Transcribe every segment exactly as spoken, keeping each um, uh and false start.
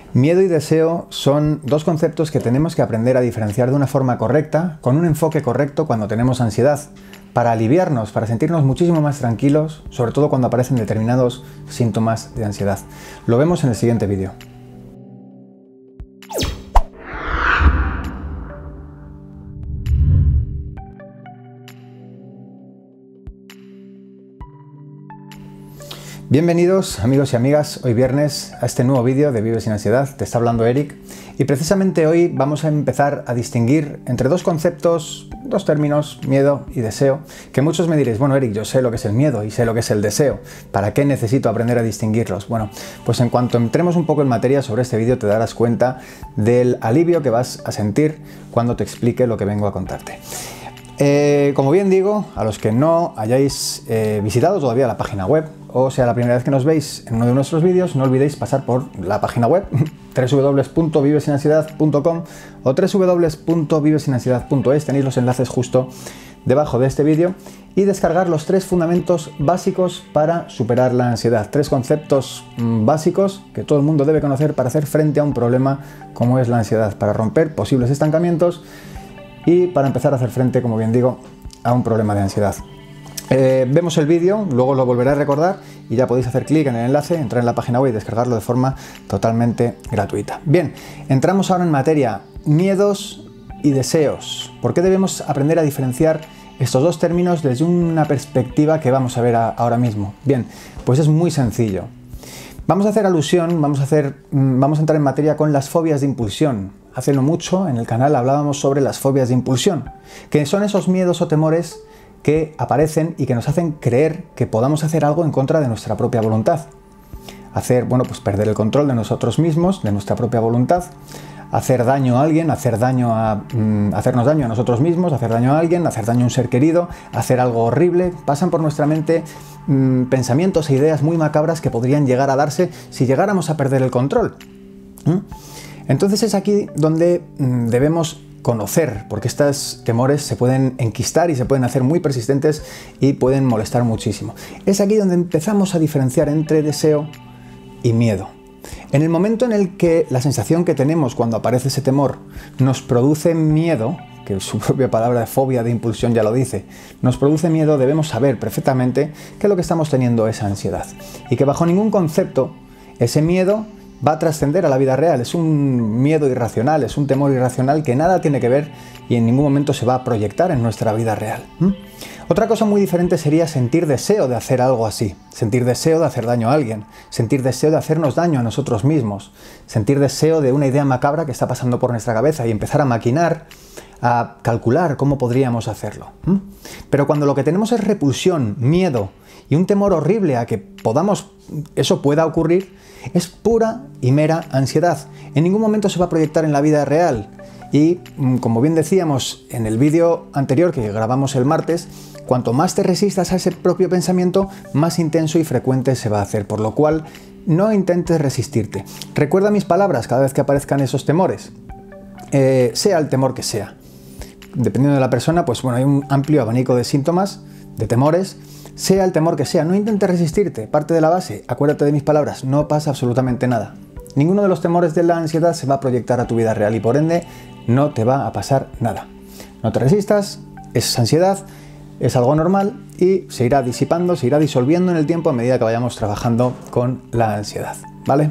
Miedo y deseo son dos conceptos que tenemos que aprender a diferenciar de una forma correcta, con un enfoque correcto cuando tenemos ansiedad, para aliviarnos, para sentirnos muchísimo más tranquilos, sobre todo cuando aparecen determinados síntomas de ansiedad. Lo vemos en el siguiente vídeo. Bienvenidos amigos y amigas, hoy viernes, a este nuevo vídeo de Vive sin Ansiedad. Te está hablando Eric y precisamente hoy vamos a empezar a distinguir entre dos conceptos, dos términos, miedo y deseo, que muchos me diréis, bueno Eric, yo sé lo que es el miedo y sé lo que es el deseo, ¿para qué necesito aprender a distinguirlos? Bueno, pues en cuanto entremos un poco en materia sobre este vídeo te darás cuenta del alivio que vas a sentir cuando te explique lo que vengo a contarte. Eh, como bien digo, a los que no hayáis eh, visitado todavía la página web, o sea la primera vez que nos veis en uno de nuestros vídeos, no olvidéis pasar por la página web w w w punto vive sin ansiedad punto com o w w w punto vive sin ansiedad punto es, tenéis los enlaces justo debajo de este vídeo, y descargar los tres fundamentos básicos para superar la ansiedad, tres conceptos mmm, básicos que todo el mundo debe conocer para hacer frente a un problema como es la ansiedad, para romper posibles estancamientos y para empezar a hacer frente, como bien digo, a un problema de ansiedad. Eh, vemos el vídeo, luego lo volveré a recordar y ya podéis hacer clic en el enlace, entrar en la página web y descargarlo de forma totalmente gratuita. Bien, entramos ahora en materia, miedos y deseos. ¿Por qué debemos aprender a diferenciar estos dos términos desde una perspectiva que vamos a ver a, ahora mismo? Bien, pues es muy sencillo. Vamos a hacer alusión, vamos a, hacer, vamos a entrar en materia con las fobias de impulsión. Hace no mucho en el canal hablábamos sobre las fobias de impulsión, que son esos miedos o temores que aparecen y que nos hacen creer que podamos hacer algo en contra de nuestra propia voluntad. Hacer, bueno, pues perder el control de nosotros mismos, de nuestra propia voluntad, hacer daño a alguien, hacer daño a, mm, hacernos daño a nosotros mismos, hacer daño a alguien, hacer daño a un ser querido, hacer algo horrible. Pasan por nuestra mente mm, pensamientos e ideas muy macabras que podrían llegar a darse si llegáramos a perder el control. ¿Mm? Entonces es aquí donde mm, debemos conocer, porque estos temores se pueden enquistar y se pueden hacer muy persistentes y pueden molestar muchísimo. Es aquí donde empezamos a diferenciar entre deseo y miedo. En el momento en el que la sensación que tenemos cuando aparece ese temor nos produce miedo, que su propia palabra de fobia de impulsión ya lo dice, nos produce miedo, debemos saber perfectamente que lo que estamos teniendo es ansiedad y que bajo ningún concepto ese miedo va a trascender a la vida real. Es un miedo irracional, es un temor irracional que nada tiene que ver y en ningún momento se va a proyectar en nuestra vida real. ¿Mm? Otra cosa muy diferente sería sentir deseo de hacer algo así, sentir deseo de hacer daño a alguien, sentir deseo de hacernos daño a nosotros mismos, sentir deseo de una idea macabra que está pasando por nuestra cabeza y empezar a maquinar, a calcular cómo podríamos hacerlo. ¿Mm? Pero cuando lo que tenemos es repulsión, miedo y un temor horrible a que podamos, eso pueda ocurrir, es pura y mera ansiedad. En ningún momento se va a proyectar en la vida real. Y como bien decíamos en el vídeo anterior que grabamos el martes, cuanto más te resistas a ese propio pensamiento, más intenso y frecuente se va a hacer. Por lo cual, no intentes resistirte. Recuerda mis palabras cada vez que aparezcan esos temores, eh, sea el temor que sea. Dependiendo de la persona, pues bueno, hay un amplio abanico de síntomas, de temores. Sea el temor que sea, no intentes resistirte, parte de la base, acuérdate de mis palabras, no pasa absolutamente nada. Ninguno de los temores de la ansiedad se va a proyectar a tu vida real y por ende no te va a pasar nada. No te resistas, es ansiedad, es algo normal y se irá disipando, se irá disolviendo en el tiempo a medida que vayamos trabajando con la ansiedad, ¿vale?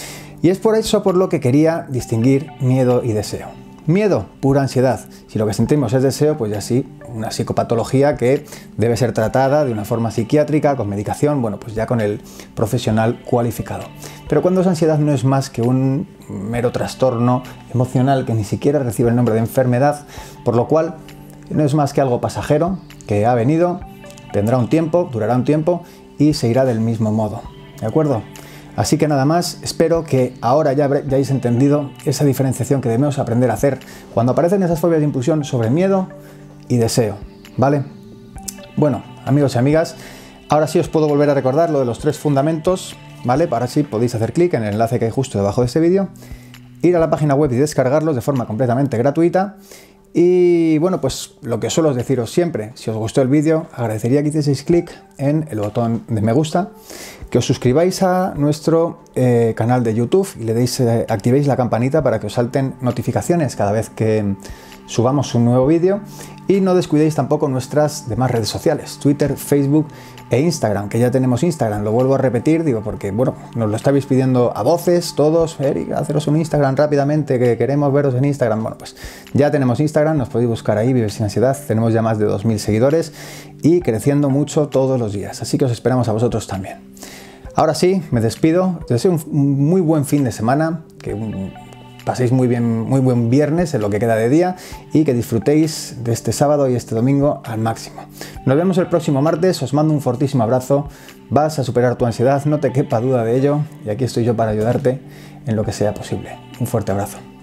Y es por eso por lo que quería distinguir miedo y deseo. Miedo, pura ansiedad. Si lo que sentimos es deseo, pues ya sí, una psicopatología que debe ser tratada de una forma psiquiátrica, con medicación, bueno, pues ya con el profesional cualificado. Pero cuando es ansiedad no es más que un mero trastorno emocional que ni siquiera recibe el nombre de enfermedad, por lo cual no es más que algo pasajero, que ha venido, tendrá un tiempo, durará un tiempo y se irá del mismo modo, ¿de acuerdo? Así que nada más, espero que ahora ya, ya hayáis entendido esa diferenciación que debemos aprender a hacer cuando aparecen esas fobias de impulsión sobre miedo y deseo, ¿vale? Bueno, amigos y amigas, ahora sí os puedo volver a recordar lo de los tres fundamentos, ¿vale? Ahora sí podéis hacer clic en el enlace que hay justo debajo de este vídeo, ir a la página web y descargarlos de forma completamente gratuita Y bueno, pues lo que suelo deciros siempre, si os gustó el vídeo, agradecería que hicieseis clic en el botón de me gusta, que os suscribáis a nuestro eh, canal de YouTube y le deis, eh, activéis la campanita para que os salten notificaciones cada vez que subamos un nuevo vídeo, y no descuidéis tampoco nuestras demás redes sociales, Twitter, Facebook e Instagram, que ya tenemos Instagram, lo vuelvo a repetir, digo, porque bueno, nos lo estabais pidiendo a voces todos, Eric, haceros un Instagram rápidamente, que queremos veros en Instagram. Bueno, pues ya tenemos Instagram, nos podéis buscar ahí, Vive Sin Ansiedad, tenemos ya más de dos mil seguidores y creciendo mucho todos los días, así que os esperamos a vosotros también. Ahora sí, me despido, os deseo un muy buen fin de semana, que un, paséis muy bien, muy buen viernes en lo que queda de día y que disfrutéis de este sábado y este domingo al máximo. Nos vemos el próximo martes, os mando un fortísimo abrazo, vas a superar tu ansiedad, no te quepa duda de ello, y aquí estoy yo para ayudarte en lo que sea posible. Un fuerte abrazo.